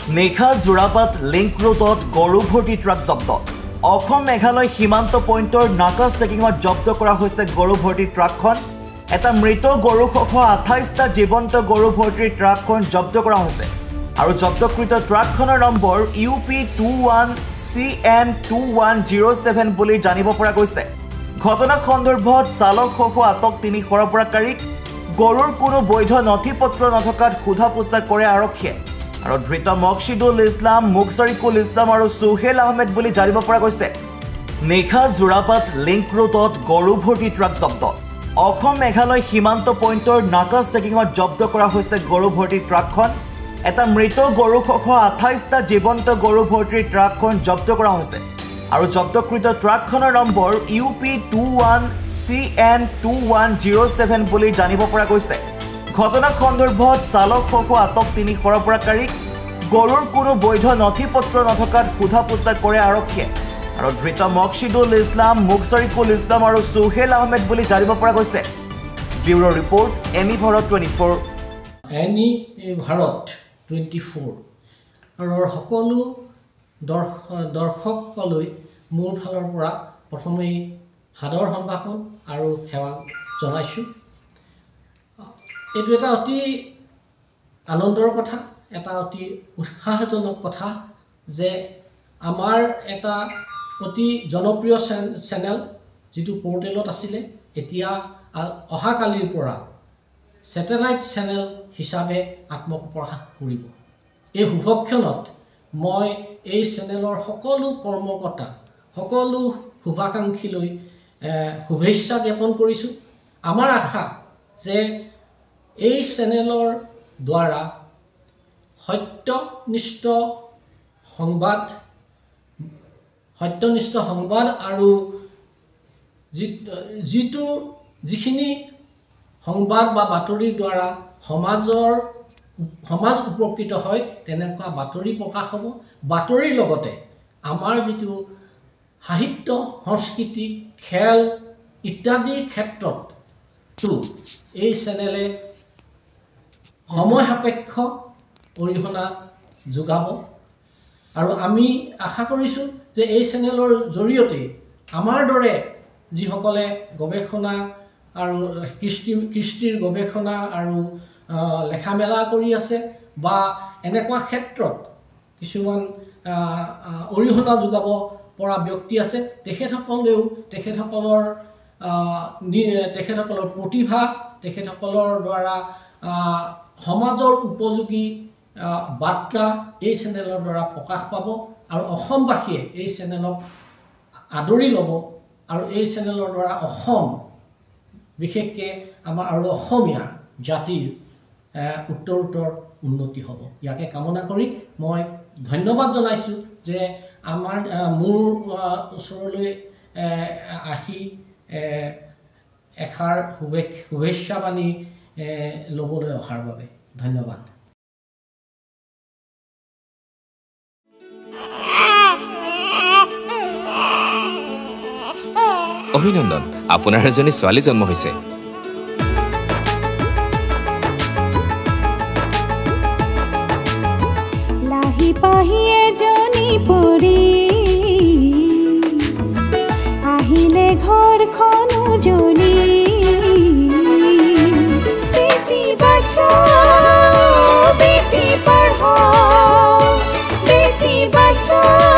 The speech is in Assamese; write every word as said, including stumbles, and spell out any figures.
নিশা যোৰাপাট লিংক ৰোডত গৰু ভৰ্তি ট্ৰাক জব্দ অসম মেঘালয় সীমান্ত পইণ্টৰ নাকা চেকিঙত জব্দ কৰা হৈছে গৰু ভৰ্তি ট্ৰাকখন এটা মৃত গৰু সহ আঠাইছটা জীৱন্ত গৰু ভৰ্তি ট্ৰাকখন জব্দ কৰা হৈছে আৰু জব্দকৃত ট্ৰাকখনৰ number U P two one C M two one zero' seven বুলি জানিব পৰা গৈছে ঘটনা সন্দৰ্ভত চালক সহ আটক তিনি সৰবৰাহকাৰীক গৰুৰ কোনো বৈধ নথি পত্ৰ নথকাত সোধা পোছা কৰে আৰক্ষীয়ে আৰু ধৃত মকছিদুল ইছলাম মুকছাৰিকুল ইছলাম আৰু সুহেল আহমেদ বুলি জানিব পৰা গৈছে নিশা যোৰাপাট লিংক ৰোডত গৰু ভৰ্তি ট্ৰাক জব্দ অসম মেঘালয় সীমান্ত পইণ্টৰ নাকা চেকিঙত জব্দ কৰা হৈছে গৰু ভৰ্তি ট্ৰাকখন এটা মৃত গৰু সহ আঠাইছটা জীৱন্ত গৰু ভৰ্তি ট্ৰাকখন জব্দ কৰা হৈছে আৰু জব্দকৃত ট্ৰাকখনৰ number U P two one C M two one zero' seven বুলি জানিব পৰা গৈছে ঘটনা সন্দৰ্ভত চালক সহ আটক তিনি সৰবৰাহকাৰীক গৰুৰ কোনো বৈধ নথি পত্ৰ নথকাত সোধা পোছা কৰে আৰক্ষীয়ে আৰু ধৃত মকছিদুল ইছলাম মুকছাৰিকুল ইছলাম আৰু সুহেল আহমেদ বুলি জানিব পৰা গৈছে ব্যুৰ' ৰিপৰ্ট এনি ভাৰত টুৱেণ্টি ফ'ৰ এনি ভাৰত টুৱেণ্টি ফ'ৰ আৰু সকলো দৰ্শকসকললৈ মোৰ ফালৰ পৰা প্ৰথমেই সাদৰ সম্ভাষণ আৰু সেৱা জনাইছোঁ এইটো এটা অতি আনন্দৰ কথা এটা অতি উৎসাহজনক কথা যে আমাৰ এটা অতি জনপ্ৰিয় চেনেল যিটো পৰ্টেলত আছিলে এতিয়া অহাকালিৰ পৰা ছেটেলাইট চেনেল হিচাপে আত্মপ্ৰকাশ কৰিব এই শুভক্ষণত মই এই চেনেলৰ সকলো কৰ্মকৰ্তা সকলো শুভাকাংক্ষীলৈ শুভেচ্ছা জ্ঞাপন কৰিছোঁ আমাৰ আশা যে এই চেনেলৰ দ্বাৰা সত্যনিষ্ঠ সংবাদ সত্যনিষ্ঠ সংবাদ আৰু যিটো যিখিনি সংবাদ বা বাতৰিৰ দ্বাৰা সমাজৰ সমাজ উপকৃত হয় তেনেকুৱা বাতৰি প্ৰকাশ হ'ব বাতৰিৰ লগতে আমাৰ যিটো সাহিত্য সংস্কৃতি খেল ইত্যাদিৰ ক্ষেত্ৰতো এই চেনেলে সময় সাপেক্ষ অৰিহণা যোগাব আৰু আমি আশা কৰিছোঁ যে এই চেনেলৰ জৰিয়তে আমাৰ দৰে যিসকলে গৱেষণা আৰু কৃষ্টি কৃষ্টিৰ গৱেষণা আৰু লেখা মেলা কৰি আছে বা এনেকুৱা ক্ষেত্ৰত কিছুমান অৰিহণা যোগাব পৰা ব্যক্তি আছে তেখেতসকলেও তেখেতসকলৰ তেখেতসকলৰ প্ৰতিভা তেখেতসকলৰ দ্বাৰা সমাজৰ উপযোগী বাৰ্তা এই চেনেলৰ দ্বাৰা প্ৰকাশ পাব আৰু অসমবাসীয়ে এই চেনেলক আদৰি ল'ব আৰু এই চেনেলৰ দ্বাৰা অসম বিশেষকৈ আমাৰ আৰু অসমীয়া জাতিৰ উত্তৰোত্তৰ উন্নতি হ'ব ইয়াকে কামনা কৰি মই ধন্যবাদ জনাইছোঁ যে আমাৰ মোৰ ওচৰলৈ আহি এষাৰ শুভেচ্ছা বাণী ল'বলৈ অহাৰ বাবে ধন্যবাদ অভিনন্দন আপোনাৰ এজনী ছোৱালী জন্ম হৈছে লাহি পাহি এজনী পৰি আহিলে ঘৰখন উজলি বেটি বচাও বেটি পঢ়াও বেটি বচাও